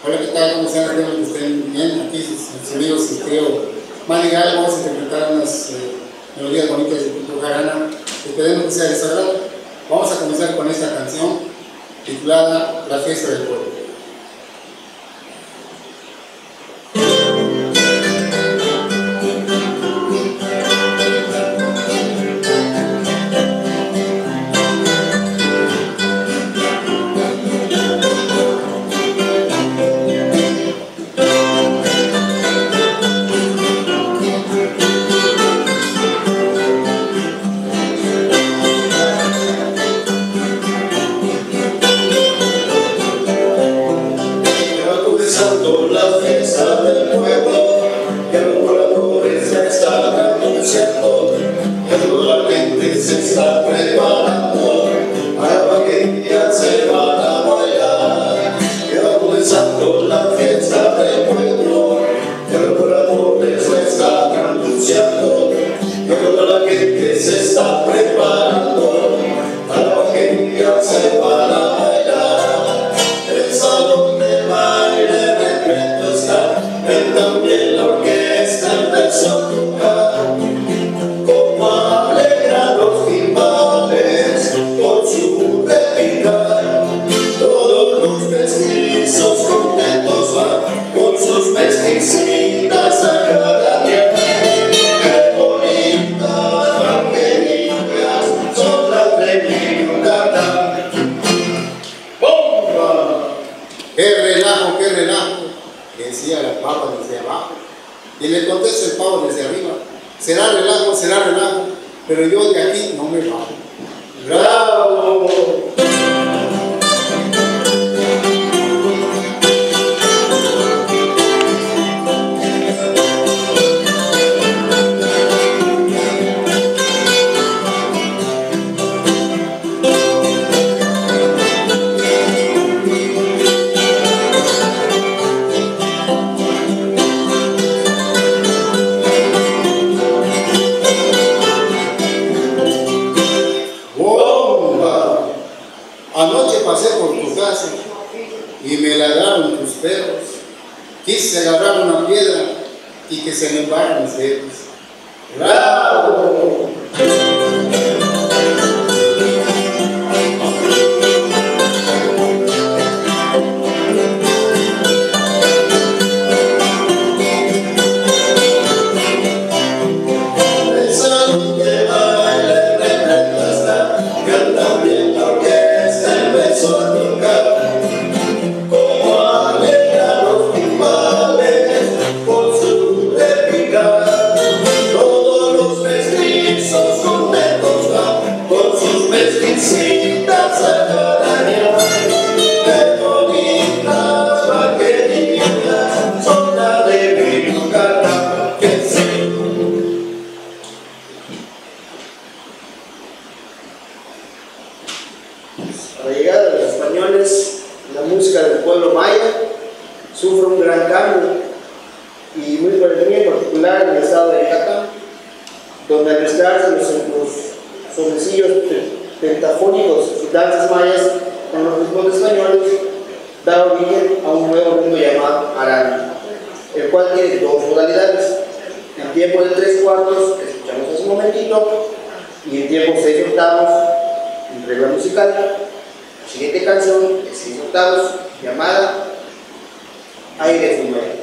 Hola, ¿qué tal? ¿Cómo están? Espero que estén bien. Aquí sus amigos y tío Manigal. Vamos a interpretar unas melodías bonitas de Pico Jarana. Esperemos que sea de su agrado. Vamos a comenzar con esta canción titulada La Fiesta del Pueblo. La fiesta del pueblo, que los moradores ya están anunciando, que toda la gente se está preparando para que ya se van a bailar. Que va comenzando la fiesta del pueblo, que los moradores ya están anunciando, que toda la gente se está preparando para que ya se van a bailar. El salón de baile también la orquesta empezó a tocar, como alegran los timbales con su repicar. Todos los mestizos contentos van con sus mesticitas a jaranear. Qué bonitas vaqueritas son las de Yucatán. ¡Bomba! ¡Qué relajo, qué relajo! Decía la pava desde abajo, y le contesta el pavo desde arriba: será relajo, pero yo de aquí no me bajo. ¡Bravo! Anoche pasé por tu casa y me ladraron tus perros. Quise agarrar una piedra y que se me embarran mis dedos. ¡Bravo! A la llegada de los españoles, la música del pueblo maya sufre un gran cambio, y muy en particular en el estado de Yucatán, donde al mezclarse los sonecillos pentafónicos y danzas mayas con los ritmos españoles, da origen a un nuevo ritmo llamado araña, el cual tiene dos modalidades: en tiempo de 3/4, que escuchamos hace un momentito, y en tiempo 6/8, en regla musical. La siguiente canción es 6/8, llamada Aire Fumero.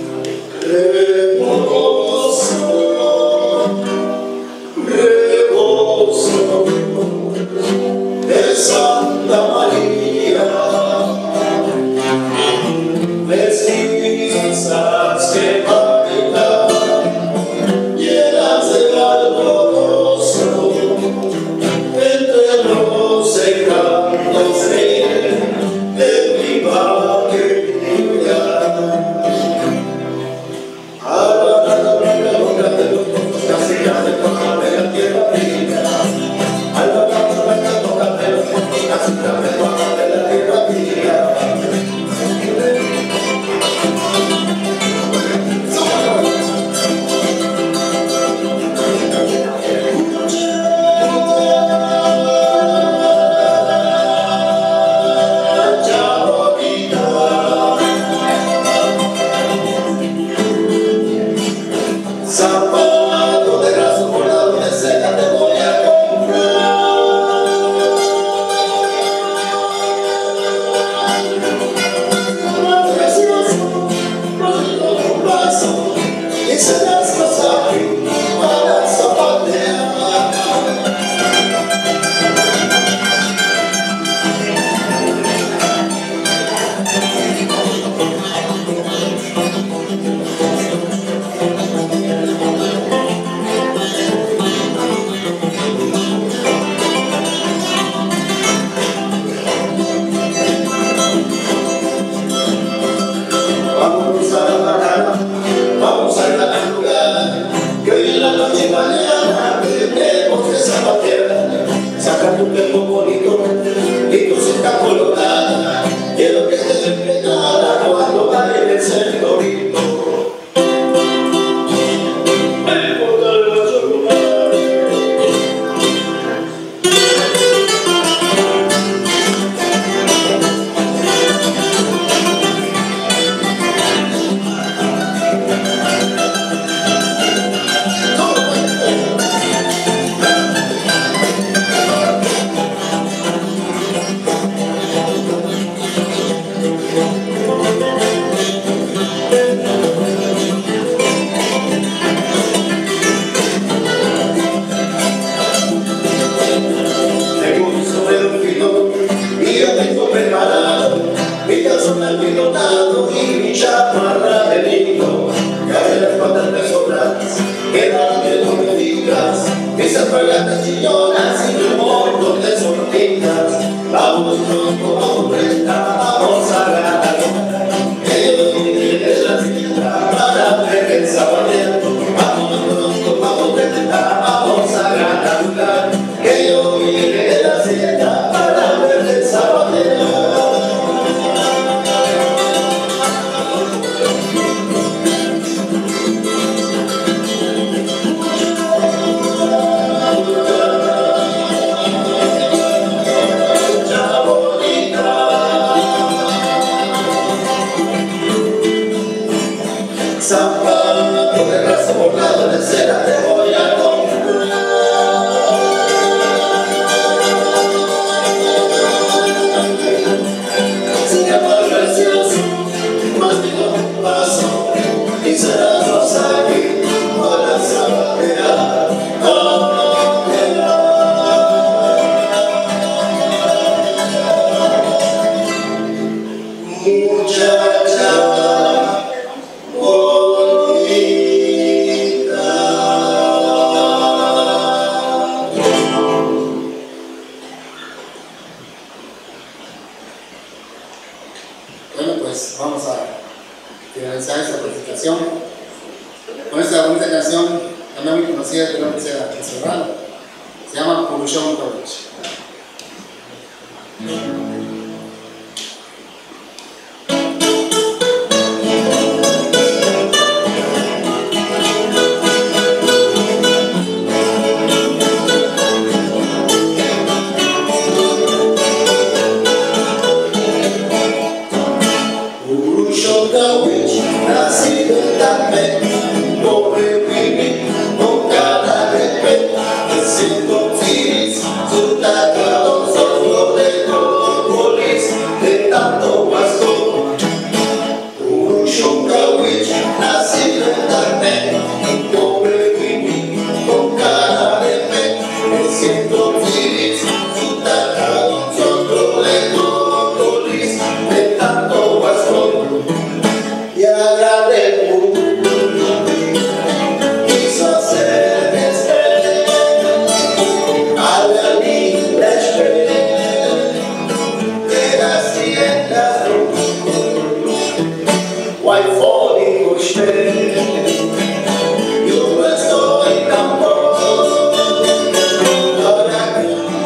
Reposo está colorada, quiero que estés desplegada cuando bailes el torito. Pilotado y mi chamarra de lino, cae las patas de sobras, quédate, no me digas, mis alpargatas chillonas y mi morro de sortitas. Vamos pronto, vamos presta, vamos a ganar, que yo diré la cita para ver el sabanero. Vamos pronto, vamos presta, vamos a ganar, que yo diré la cita para ver el sabanero. Zapato de raso bordado de seda te voy a comprar. Se llama precioso, más digo un paso, y serás rosa aquí para zapatera. Muchacha vamos a finalizar esta presentación con esta bonita canción también muy conocida, que no sea Serrano. Se llama Polution College. Nacido en Tapet, pobre Winnie, con cara de pet, haciendo filis, su taclado solo de colocolis, de tanto bastón. Un Shokawich, nacido en Tapet, pobre Winnie, con cara de pet, haciendo filis, su taclado solo de colocolis, de tanto bastón. Y a grande quiso hacer despedir a la linda de las tiendas White Falling usted yo estoy tan poco ahora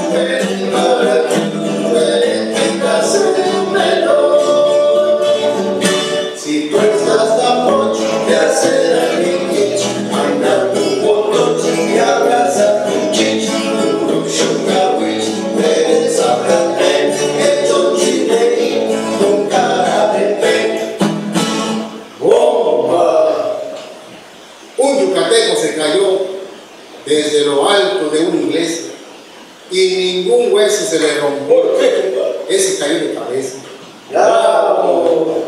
que tengas el melón. Si tú estás tan mucho de hacer alguien kitsch, anda tu botón y abraza tu chich. Tu Shokawich, eres a Catén, hecho chile con cara de pez. ¡Bomba! Un yucateco se cayó desde lo alto de una iglesia y ningún hueso se le rompió. ¿Por qué? Ese cayó de cabeza. ¡Bravo!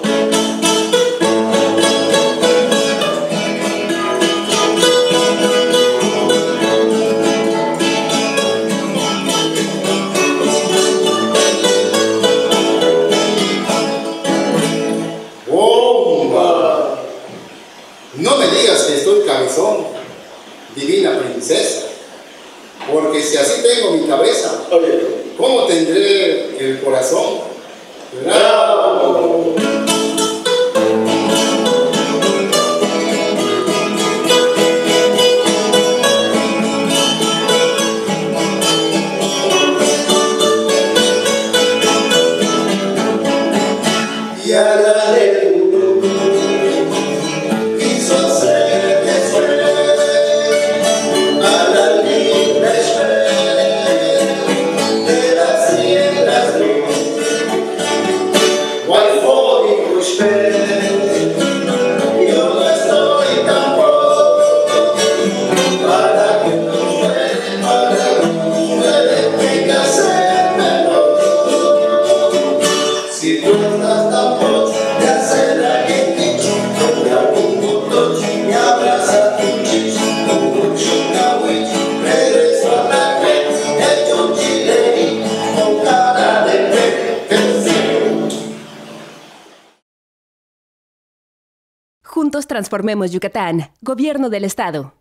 No me digas que estoy cabezón, divina princesa, porque si así tengo mi cabeza, Oye, ¿cómo tendré el corazón? bravo. Juntos transformemos Yucatán. Gobierno del Estado.